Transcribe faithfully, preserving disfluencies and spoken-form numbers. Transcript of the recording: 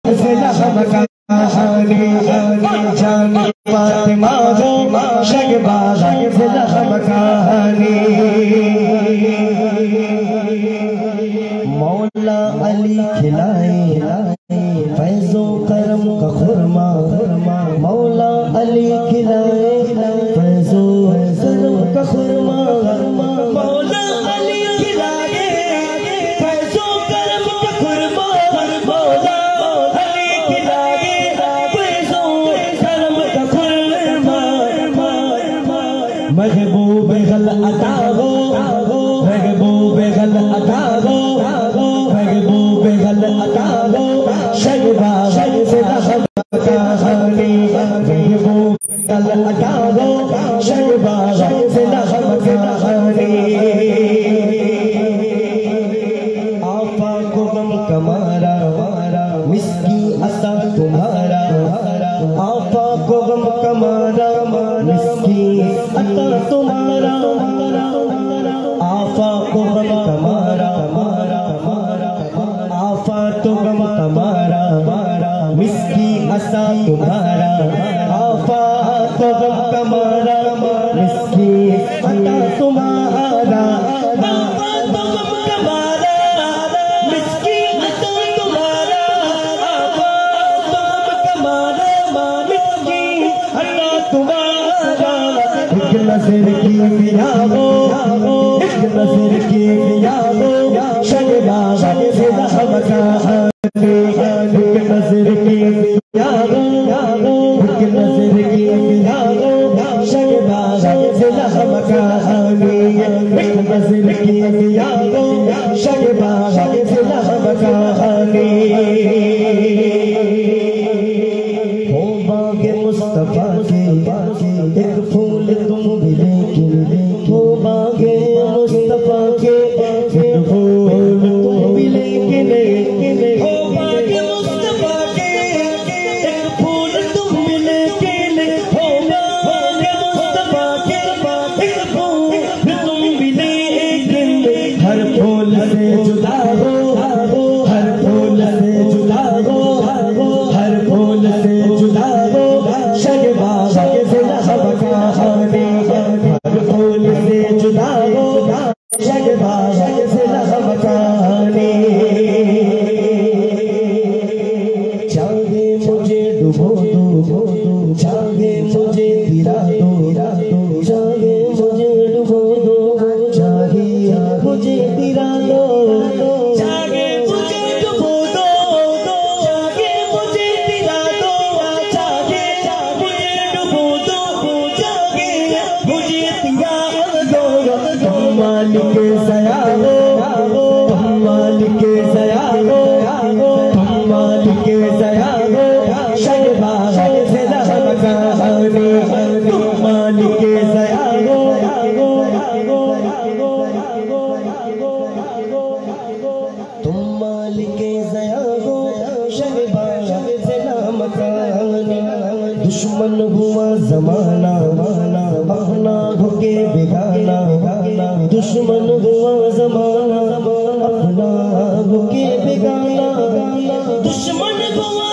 जान फातिमा हो शगबाज़ कहानी मौला अली खिलाए फैज़ो करम का खुरमा मौला अली खिलाए फैज़ो करम का खुरमा मौला अली खिलाए फैज़ो करम का खुरमा मौला अली खिलाए फैज़ो करम का खुरमा महबूब गल अता हो महबूब गल अता हो महबूब गल अता हो शगबाज़ कहानी महबूब गल अता हो शगबाज़ कहानी आपा को गम कमारा मिस्की अता तुम्हारा आपा को गम कमारा मिस्की अता तुम्हारा आफा को गम कमारा आफा तो गम कमारा मिस्की असा तुम्हारा आफा तो गम कमारा मिस्की अता तुम्हारा आफा तो गम कमारा मिस्की अता तुम्हारा आफा तो गम कमारा मिस्की अता तुम्हारा एक नजर की मिया हो एक नजर की मिया हो शगबाज़ कहानी एक नजर की मिया हो एक नजर की मिया हो शगबाज़ कहानी एक नजर की मिया हो शगबाज़ कहानी हो बाग़े मुस्तफ़ा के एक फूल तुम भी लेके हो बाग़े मुस्तफ़ा के एक फूल तुम भी लेके हो बाग़े मुस्तफ़ा के एक फूल तुम भी लेके हो बाग़े मुस्तफ़ा के एक फूल तुम भी लेके हर फूल से जुदा हो हर फूल से जुदा हो हर फूल से जुदा हो शगबाज़ कहानी हर फूल से जुदा हो शगबाज़ कहानी चाहे मुझे डुबो दो चाहे मुझे गिरा दो चाहे मुझे डुबो दो चाहे मुझे गिरा दो चाहे मुझे डुबो दो चाहे मुझे गिरा दो चाहे मुझे डुबो दो चाहे मुझे गिरा दो तुम मालिक ज़या हो तुम मालिक ज़या हो तुम मालिक ज़या हो शगबाज़ कहानी तुम मालिक ज़या हो तुम मालिक ज़या हो शगबाज़ कहानी दुश्मन हुआ ज़माना अपना होके बेगाना दुश्मन हुआ ज़माना अपना होके बेगाना दुश्मन हुआ